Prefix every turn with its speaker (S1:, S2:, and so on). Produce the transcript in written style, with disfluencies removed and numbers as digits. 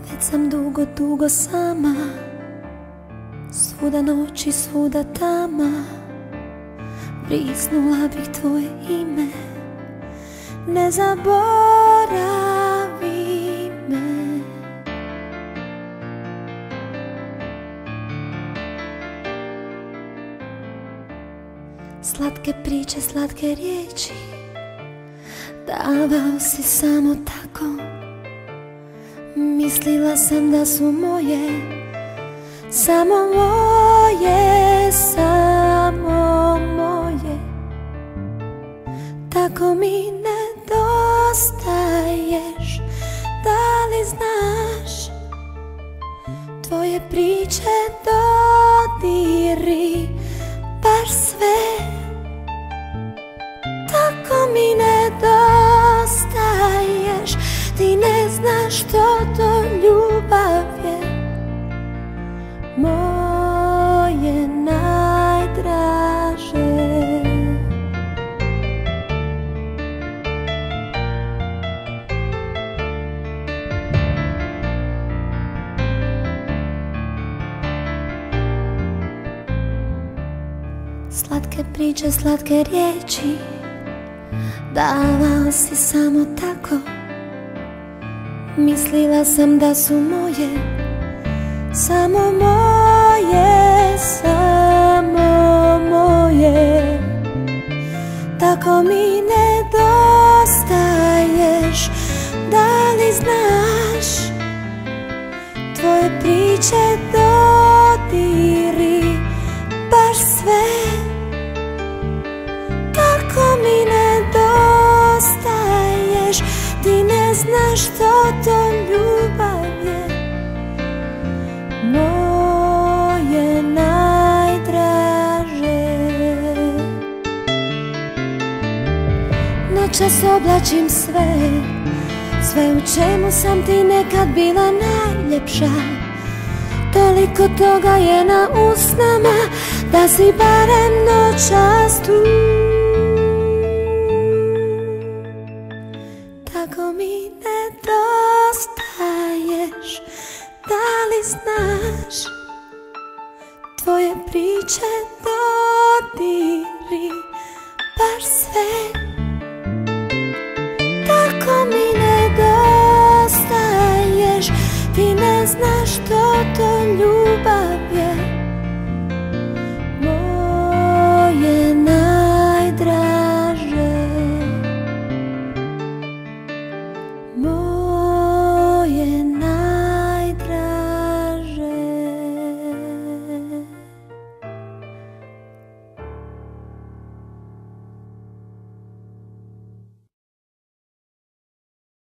S1: Već sam dugo, dugo sama, svuda noć i svuda tama. Brisnula bih tvoje ime, ne zaboravi me. Slatke priče, slatke riječi davao si samo tako. Mislila sam da su moje, samo moje, samo moje. Tako mi nedostaješ, da li znaš? Tvoje priče, dodiri, baš sve. Tako mi nedostaješ, ti ne znaš što to ljubav je. Moje najdraže. Slatke priče, slatke riječi davao si samo tako. Mislila sam da su moje, samo moje, samo moje. Tako mi nedostaješ, da li znaš? Tvoje priče, dodiri, baš sve. Tako mi nedostaješ, ti ne znaš što to ljubav je. Moje najdraže. Noćas oblačim sve, sve u čemu sam ti nekad bila najljepša. Toliko toga je na usnama, da si barem noćas tu. Tako mi nedostaješ, da li znaš? Tvoje priče, dodiri, baš sve. Tako mi nedostaješ, ti ne znaš što to ljubav